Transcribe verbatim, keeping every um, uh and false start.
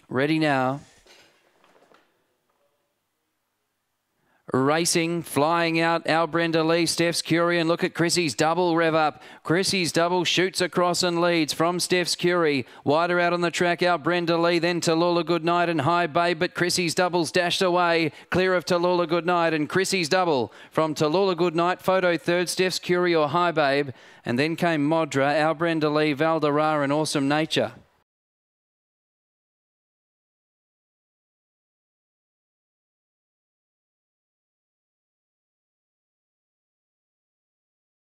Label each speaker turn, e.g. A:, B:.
A: Ready now. Racing, flying out, Our Brenda Lee, Steph's Curie, and look at Chrissy's double rev up. Chrissy's double shoots across and leads from Steph's Curie. Wider out on the track, Our Brenda Lee, then Tallulah Goodnight and High Babe, but Chrissy's double's dashed away, clear of Tallulah Goodnight, and Chrissy's double from Tallulah Goodnight, photo third, Steph's Curie or High Babe, and then came Modra, Our Brenda Lee, Valderra and Awesome Nature.